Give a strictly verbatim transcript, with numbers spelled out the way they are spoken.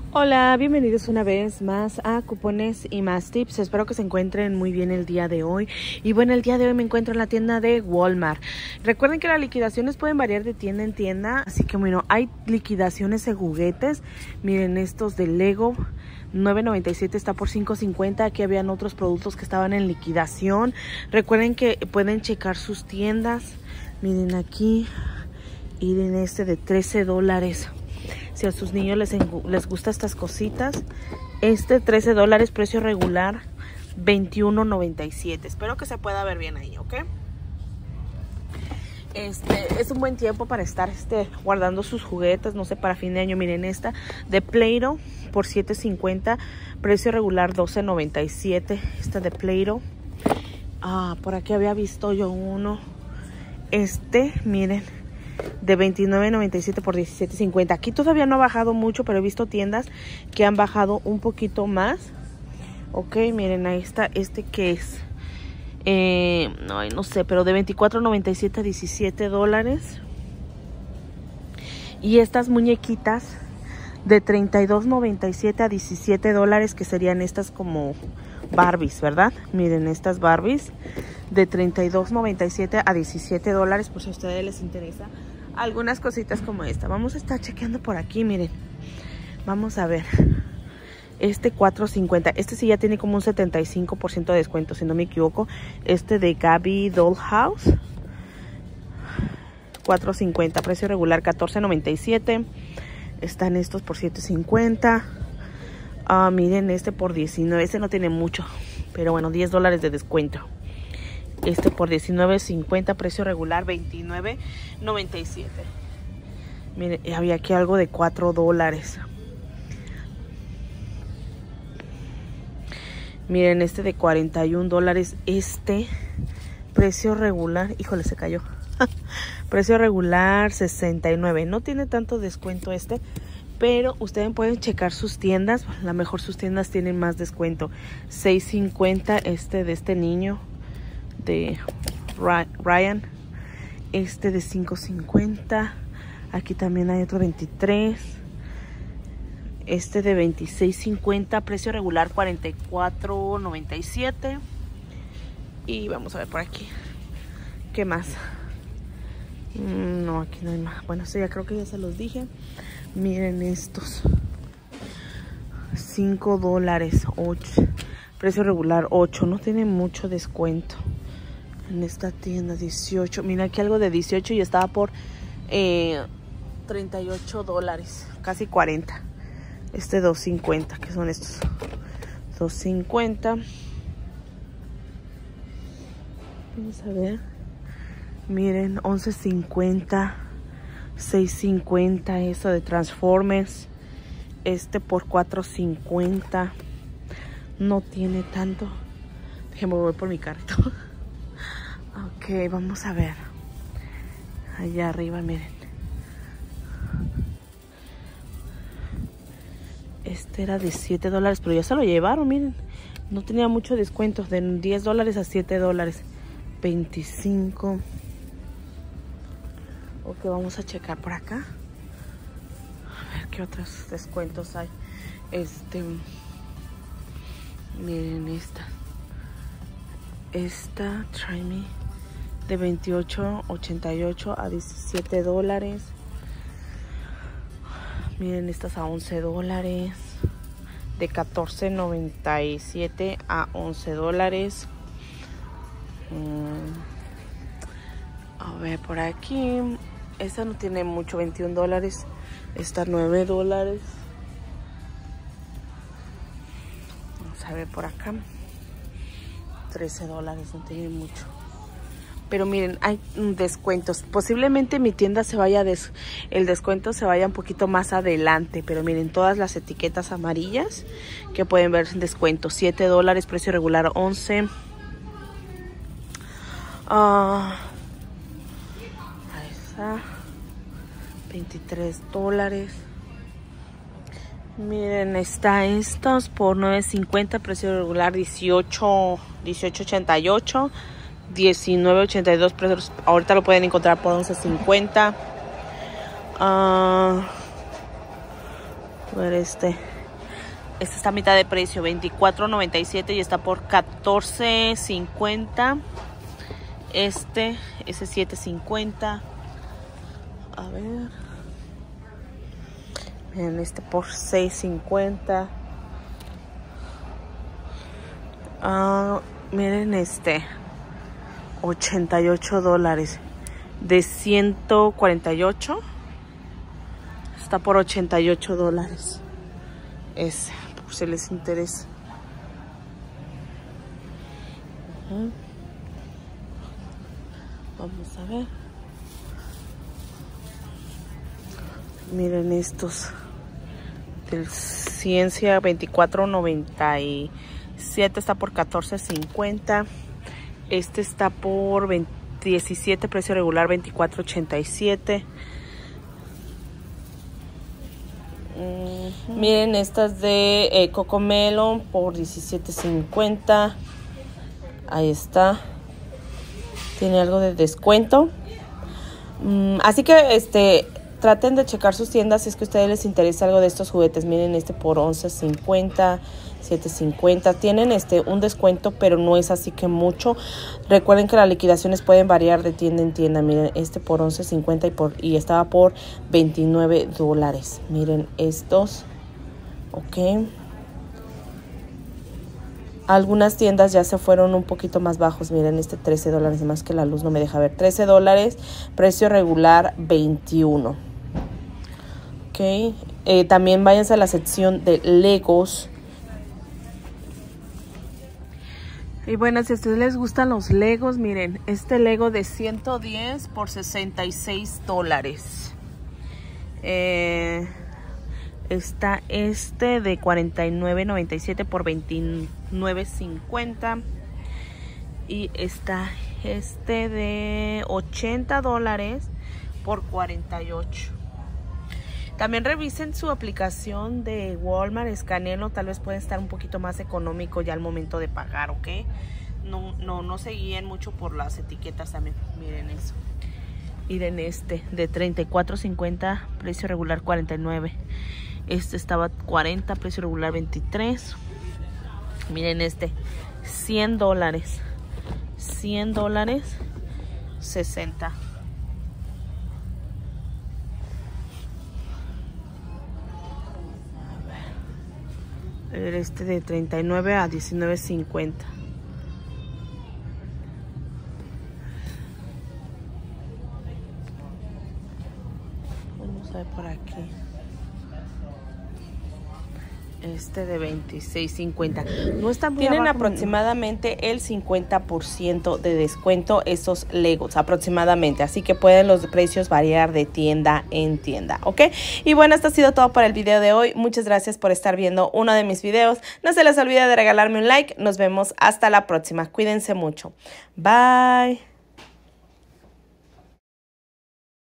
Hola, bienvenidos una vez más a Cupones y Más Tips. Espero que se encuentren muy bien el día de hoy. Y bueno, el día de hoy me encuentro en la tienda de Walmart. Recuerden que las liquidaciones pueden variar de tienda en tienda, así que bueno, hay liquidaciones de juguetes. Miren estos de Lego, nueve noventa y siete está por cinco cincuenta. Aquí habían otros productos que estaban en liquidación. Recuerden que pueden checar sus tiendas. Miren aquí, miren este de trece dólares. Si a sus niños les, les gusta estas cositas, este trece dólares, precio regular veintiuno noventa y siete. Espero que se pueda ver bien ahí, ¿ok? Este es un buen tiempo para estar este, guardando sus juguetes, no sé, para fin de año. Miren esta de Play-Doh por siete cincuenta, precio regular doce noventa y siete. Esta de Play-Doh. Ah, por aquí había visto yo uno. Este, miren, de veintinueve noventa y siete por diecisiete cincuenta. Aquí todavía no ha bajado mucho, pero he visto tiendas que han bajado un poquito más. Ok, miren, ahí está este que es eh, no, no sé, pero de veinticuatro noventa y siete a diecisiete dólares. Y estas muñequitas de treinta y dos noventa y siete a diecisiete dólares, que serían estas como Barbies, ¿verdad? Miren, estas Barbies de treinta y dos noventa y siete a diecisiete dólares, por si a ustedes les interesa algunas cositas como esta. Vamos a estar chequeando por aquí, miren. Vamos a ver. Este cuatro cincuenta. Este sí ya tiene como un setenta y cinco por ciento de descuento, si no me equivoco. Este de Gabby Dollhouse. cuatro cincuenta. Precio regular catorce noventa y siete. Están estos por siete cincuenta. Ah, miren, este por diecinueve. Este no tiene mucho, pero bueno, diez dólares de descuento. Este por diecinueve cincuenta, precio regular veintinueve noventa y siete. Miren, había aquí algo de cuatro dólares. Miren, este de cuarenta y un dólares. Este, precio regular, híjole, se cayó. Precio regular sesenta y nueve. No tiene tanto descuento este, pero ustedes pueden checar sus tiendas. A lo mejor sus tiendas tienen más descuento. seis cincuenta este de este niño de Ryan. Este de cinco cincuenta. Aquí también hay otro veintitrés. Este de veintiséis cincuenta, precio regular cuarenta y cuatro noventa y siete. Y vamos a ver por aquí qué más. No, aquí no hay más. Bueno, esto ya creo que ya se los dije. Miren estos, cinco dólares, ocho. Precio regular ocho. No tiene mucho descuento en esta tienda. Dieciocho. Mira, aquí algo de dieciocho y estaba por eh, treinta y ocho dólares, casi cuarenta. Este dos cincuenta, que son estos dos cincuenta. Vamos a ver. Miren, once cincuenta, seis cincuenta. Eso de Transformers, este por cuatro cincuenta. No tiene tanto. Déjenme voy por mi carrito. Ok, vamos a ver. Allá arriba, miren. Este era de siete dólares, pero ya se lo llevaron, miren. No tenía mucho descuento. De diez dólares a siete dólares. veinticinco. Ok, vamos a checar por acá. A ver qué otros descuentos hay. Este... Miren esta. Esta, Try Me, de veintiocho ochenta y ocho a diecisiete dólares. Miren, estas a once dólares. De catorce noventa y siete a once dólares. Mm. A ver, por aquí. Esta no tiene mucho, veintiún dólares. Esta nueve dólares. Vamos a ver por acá. trece dólares, no tiene mucho. Pero miren, hay descuentos. Posiblemente mi tienda se vaya, des el descuento se vaya un poquito más adelante. Pero miren, todas las etiquetas amarillas que pueden ver descuento. siete dólares, precio regular once. Uh, esa, veintitrés dólares. Miren, está estos por nueve cincuenta, precio regular dieciocho ochenta y ocho. diecinueve ochenta y dos, precios, ahorita lo pueden encontrar por once cincuenta. Uh, a ver este, Este está a mitad de precio, veinticuatro noventa y siete y está por catorce cincuenta. Este, ese siete cincuenta. A ver. Miren, este por seis cincuenta. Uh, miren este. ochenta y ocho dólares. De ciento cuarenta y ocho. Está por ochenta y ocho dólares. Ese, por si les interesa. Uh-huh. Vamos a ver. Miren estos. Del Ciencia veinticuatro noventa y siete está por catorce cincuenta. Este está por diecisiete, precio regular veinticuatro ochenta y siete. Uh-huh. Miren estas de eh, Cocomelon por diecisiete cincuenta. Ahí está. Tiene algo de descuento. Mm, así que este traten de checar sus tiendas si es que a ustedes les interesa algo de estos juguetes. Miren este por once cincuenta, siete cincuenta. Tienen este un descuento, pero no es así que mucho. Recuerden que las liquidaciones pueden variar de tienda en tienda. Miren este por once cincuenta y, por, y estaba por veintinueve dólares. Miren estos. Ok. Algunas tiendas ya se fueron un poquito más bajos. Miren este trece dólares, más que la luz no me deja ver. trece dólares, precio regular veintiuno. Ok. Eh, también váyanse a la sección de Legos. Y bueno, si a ustedes les gustan los Legos, miren, este Lego de ciento diez por sesenta y seis dólares. Eh... Está este de cuarenta y nueve noventa y siete por veintinueve cincuenta. Y está este de ochenta dólares por cuarenta y ocho. También revisen su aplicación de Walmart, escaneenlo, tal vez puede estar un poquito más económico ya al momento de pagar, ¿ok? No, no, no se guíen mucho por las etiquetas también, miren eso. Miren este de treinta y cuatro cincuenta, precio regular cuarenta y nueve. Este estaba cuarenta, precio regular veintitrés. Miren este, cien dólares. cien dólares, sesenta. A ver, este de treinta y nueve a diecinueve cincuenta. Vamos a ver por aquí. Este de veintiséis cincuenta. No están muy Tienen abajo, aproximadamente el cincuenta por ciento de descuento esos Legos, aproximadamente. Así que pueden los precios variar de tienda en tienda, ¿ok? Y bueno, esto ha sido todo para el video de hoy. Muchas gracias por estar viendo uno de mis videos. No se les olvide de regalarme un like. Nos vemos hasta la próxima. Cuídense mucho. Bye.